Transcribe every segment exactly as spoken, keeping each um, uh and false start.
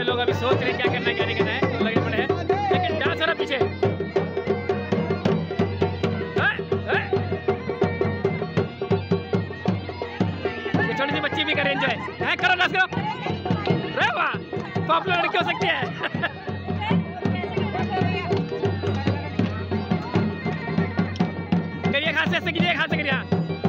लोग अभी सोच रहे हैं क्या करना है क्या नहीं करना है, तो लगे पड़े हैं। लेकिन डांस हो रहा पीछे। ये छोटी सी बच्ची भी करे एंजॉय है, करो डांस करो। अरे वाह, पॉपुलर लड़की हो सकती है। करिए खास से कीजिए, खास से करिए।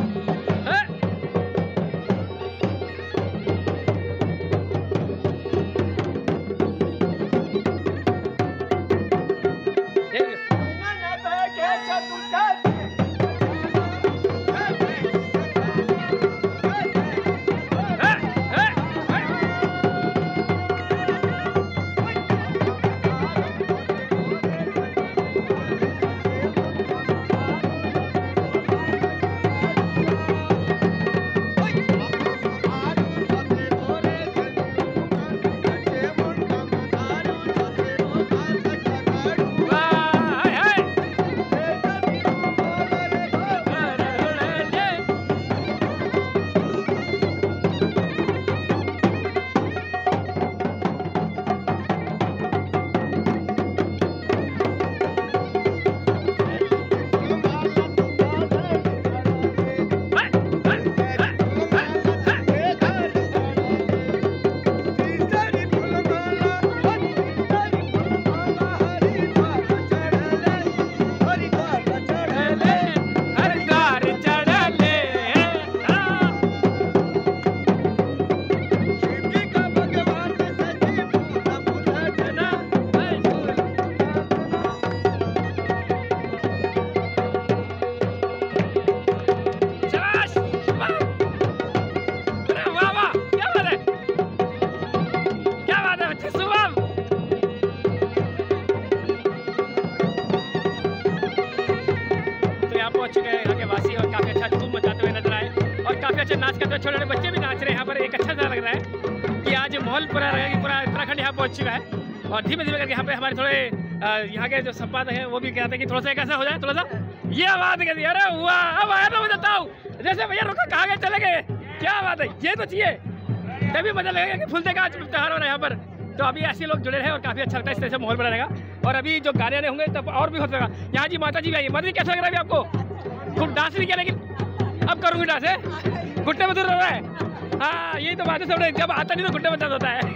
नाच करते छोटे छोटे बच्चे भी नाच रहे हैं यहाँ पर। एक अच्छा सा लग रहा है कि आज माहौल पूरा रहेगा कि पूरा उत्तराखंड यहाँ पहुँच चुका है। और धीमे धीमे करके यहाँ पे हमारे थोड़े यहाँ के जो संपादक हैं वो भी कहते हैं कि थोड़ा सा कैसा हो जाए, थोड़ा सा ये बात कहती है। अरे हुआ अब आया तो मैं बताऊँ, जैसे भैया रुका कहाँ गए चले गए, क्या बात है, ये तो चाहिए तभी मजा लगेगा कि फुलते का आज त्योहार हो रहा है यहाँ पर। तो अभी ऐसे लोग जुड़े रहे और काफ़ी अच्छा लगता है, इस तरह से माहौल बना रहेगा। और अभी जो गाने आने होंगे तब और भी हो सकेगा। यहाँ जी माता जी भी आई, माता जी कैसा लग रहा है अभी आपको? खूब डांस नहीं किया, लेकिन अब करूँगी डांस है, घुट्टे में दूर रह रहा है। हाँ यही तो बात है, सब जब आता नहीं तो घुट्टे में दर्द होता है।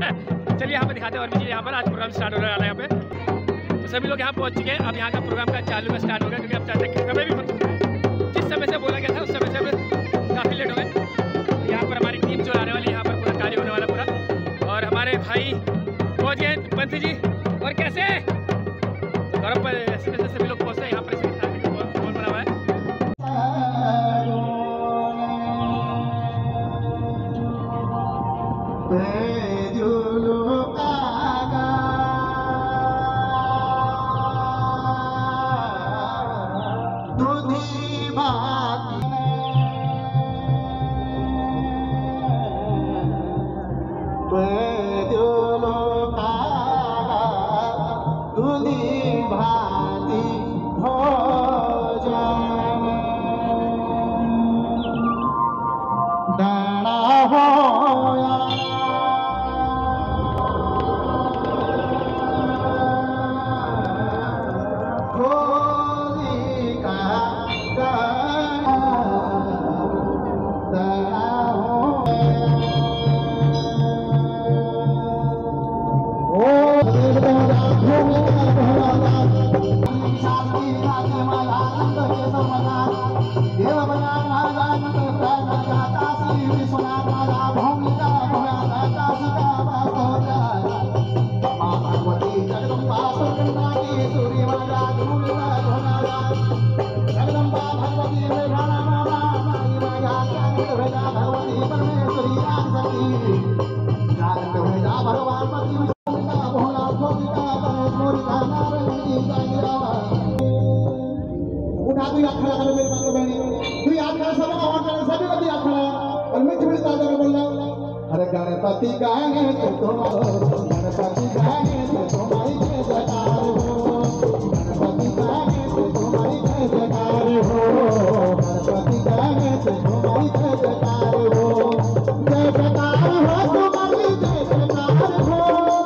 चलिए यहाँ पर दिखाते हैं और भी चीज़। यहाँ पर आज प्रोग्राम स्टार्ट होने वाला है यहाँ पे। तो सभी लोग यहाँ पहुँच चुके हैं। अब यहाँ का प्रोग्राम का चालू का स्टार्ट हो गया, क्योंकि अब चाहते हैं समय भी जिस समय से बोला गया था उस समय से काफ़ी लेट हो गए। यहाँ पर हमारी टीम जो आने वाली, यहाँ पर पूरा कार्य होने वाला पूरा। और हमारे भाई पहुँच गए पंत जी, और कैसे गौरव पर ऐसे जैसे सभी लोग पहुँचते हैं यहाँ पर। इस बहुत बना हुआ है। गणपति गाने तो गणपति गाने तो तुम्हारी जय जयकार हो, गणपति गाने तो तुम्हारी जय जयकार हो, गणपति गाने तो तुम्हारी जय जयकार हो, जय जयकार हो तुम्हारी जय जयकार हो।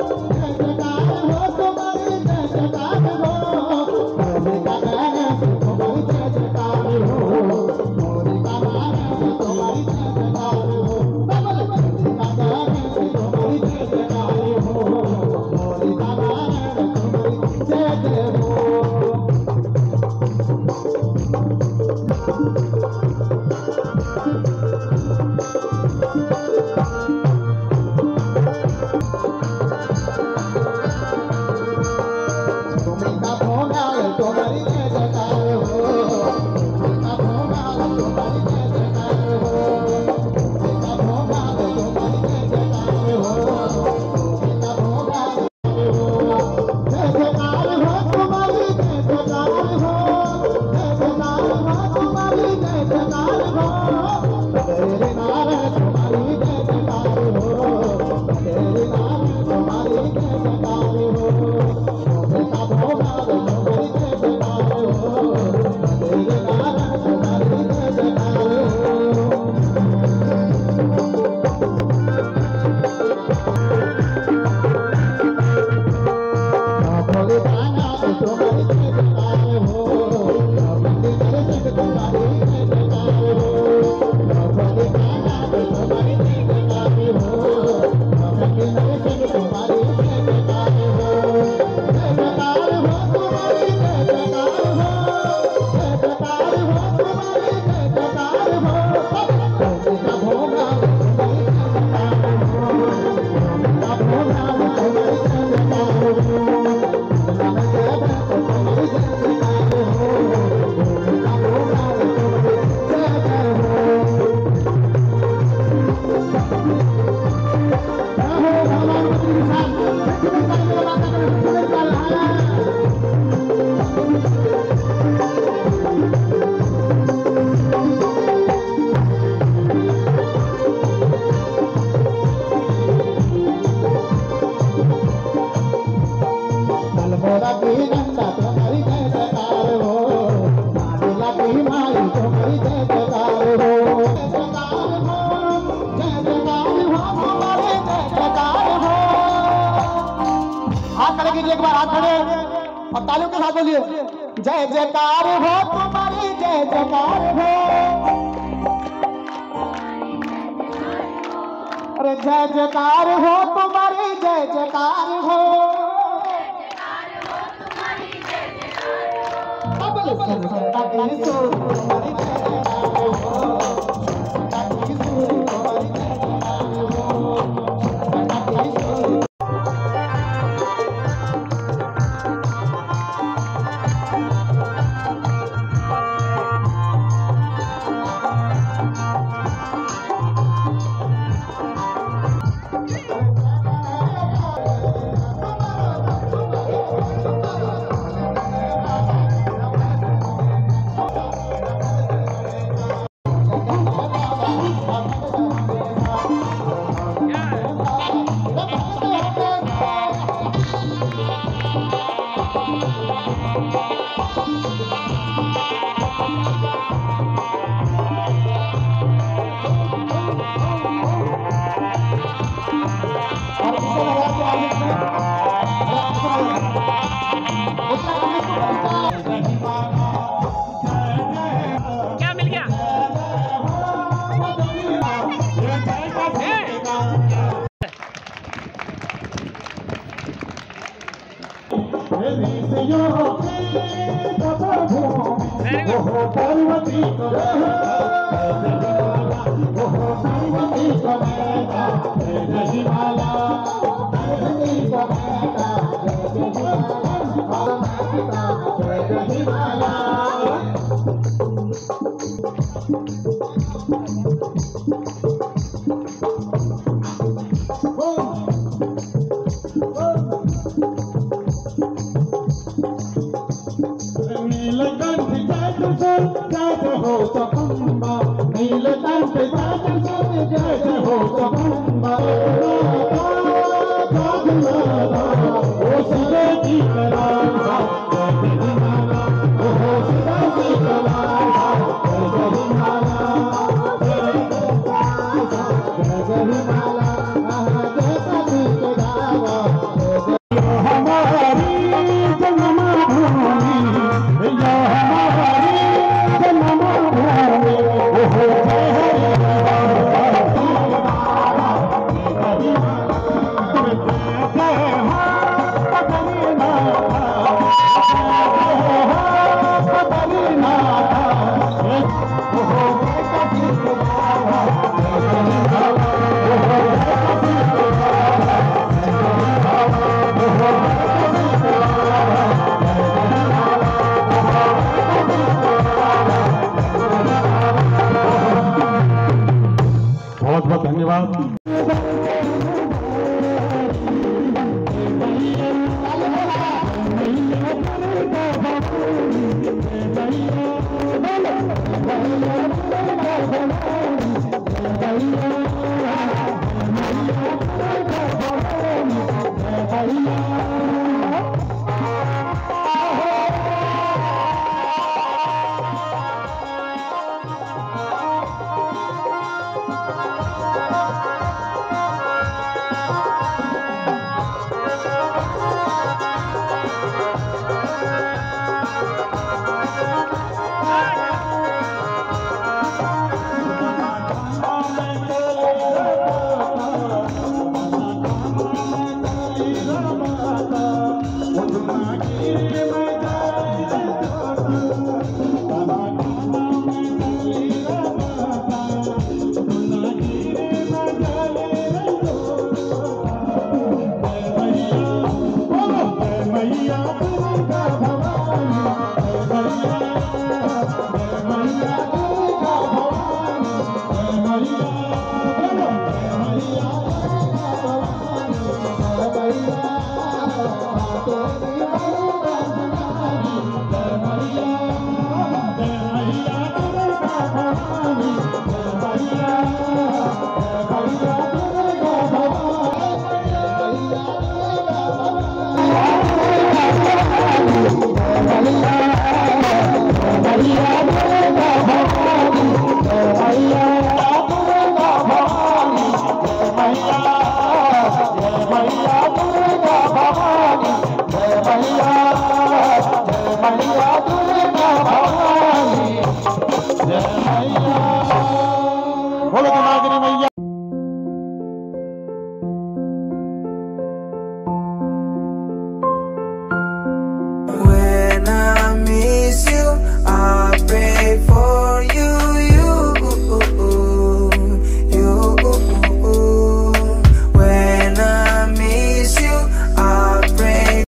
कीजिए, एक बार हाथ खड़े और तालियों के साथ बोलिए जय जयकार हो तुम्हारी, जय जयकार हो। अरे जय जयकार हो तुम्हारी, जय जयकार हो। क्या मिल गया? नीलकंठ जय हो चकुम्बा, नीलकंठ जय हो चकुम्बा। ओ सिरे की कलासा जय हिमाला, ओ सिरे की कलासा जय हिमाला, जय हिमाला, जय सती के दावा हमारी जन्मभूमि, या हमारी जन्मभूमि। ओहो बहुत बहुत धन्यवाद।